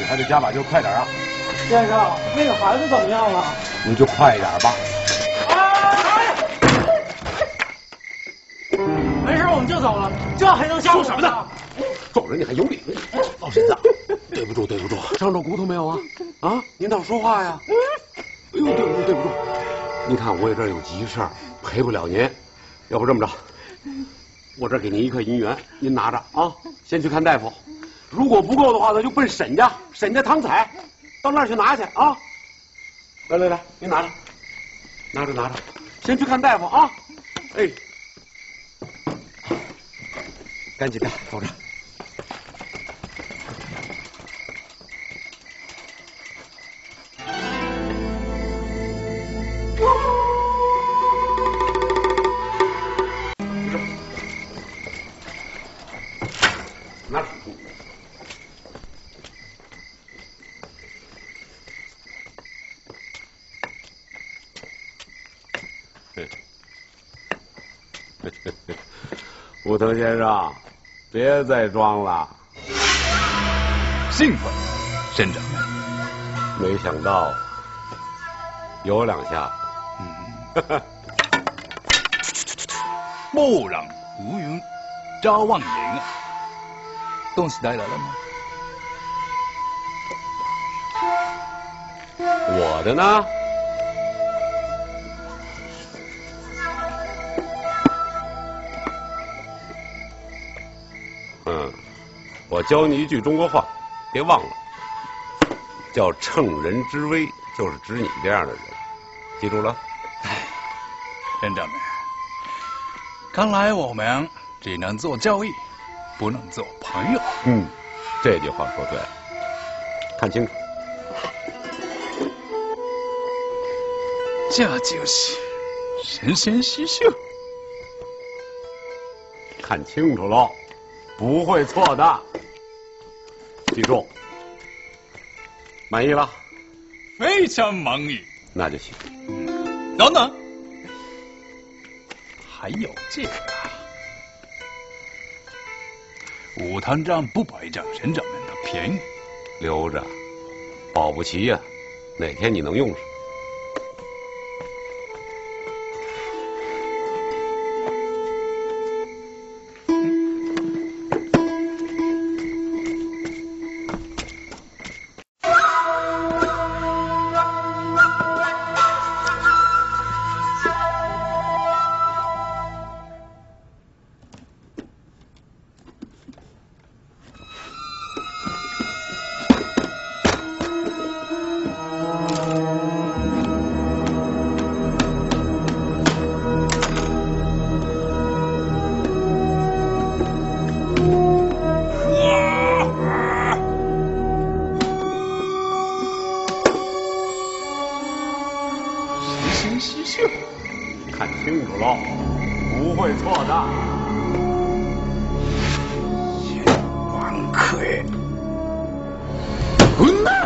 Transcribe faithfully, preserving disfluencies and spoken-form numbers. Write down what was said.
还得加把劲，快点啊！ 先生，那个孩子怎么样了？ 你就快点吧。 哎！没事，我们就走了，这还能吓唬说什么呢？撞人你还有理？老婶子，对不住对不住，伤着骨头没有啊？啊，您倒说话呀！哎呦，对不住对不住，您看我这儿有急事儿，陪不了您，要不这么着，我这儿给您一块银元，您拿着啊，先去看大夫。如果不够的话，咱就奔沈家，沈家汤彩，到那儿去拿去啊！来来来，您拿着，拿着拿着，先去看大夫啊！哎，赶紧的，走着。拿着。武藤先生，别再装了。 兴奋，沈长官。 没想到有两下。 嗯。莫让胡云招望言啊！东西带来了吗？ 我的呢？嗯，我教你一句中国话，别忘了，叫乘人之危，就是指你这样的人，记住了？ 哎，沈长官，看来我们只能做交易，不能做朋友。 嗯，这句话说对了，看清楚。 这就是神仙虚秀。 看清楚喽，不会错的。记住，满意了？ 非常满意。 那就行。 嗯，等等，还有这个。武堂长不白占沈长官的便宜， 留着，保不齐呀、啊，哪天你能用上。看清楚喽，不会错的。眼光可以。滚蛋！